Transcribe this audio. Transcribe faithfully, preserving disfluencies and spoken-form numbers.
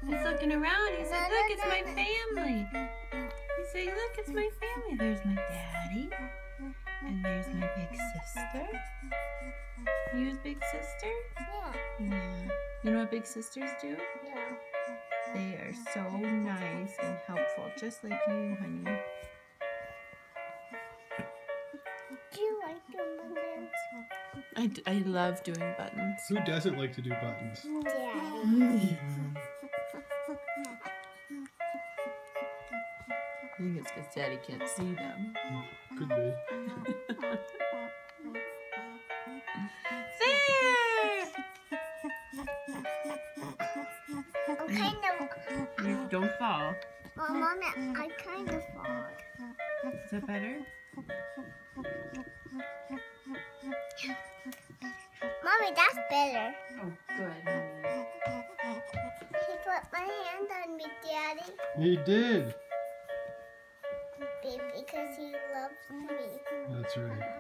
He's looking around. He said, look, it's my family. He said, look, it's my family. There's my daddy. And there's my big sister. You his big sister? Yeah. Yeah. You know what big sisters do? Yeah. They are so nice and helpful, just like you, honey. Do you like doing buttons? I, d I love doing buttons. Who doesn't like to do buttons? Daddy. I think it's because Daddy can't see them. Could be. There! I'm kind of... You don't fall. Oh, Mommy, I kind of fall. Is that better? Mommy, that's better. Oh, good, honey. He put my hand on me, Daddy. He did. Because he loves me. That's right.